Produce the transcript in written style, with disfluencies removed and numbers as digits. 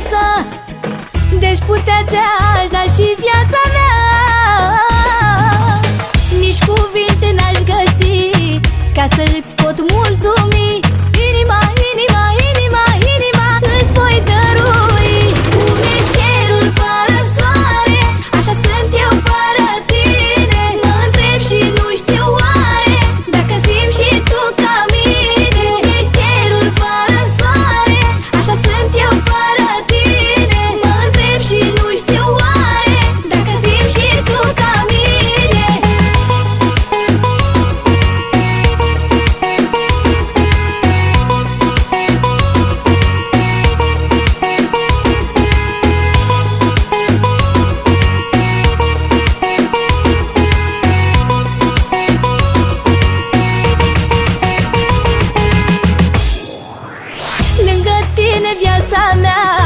viața, deci putea ți-aș da și viața mea. Nici cuvinte n-aș găsi ca să îți pot mulțumi. Inima, inima, inima, inima îți voi dărui. Cum e cerul fără soare, așa sunt eu fără tine. Mă întreb și nu știu oare dacă simți și tu ca mine. Cum e cerul fără soare, așa sunt eu fără tine. Mă întreb și nu știu oare dacă simți și tu ca mine. Lângă tine viața mea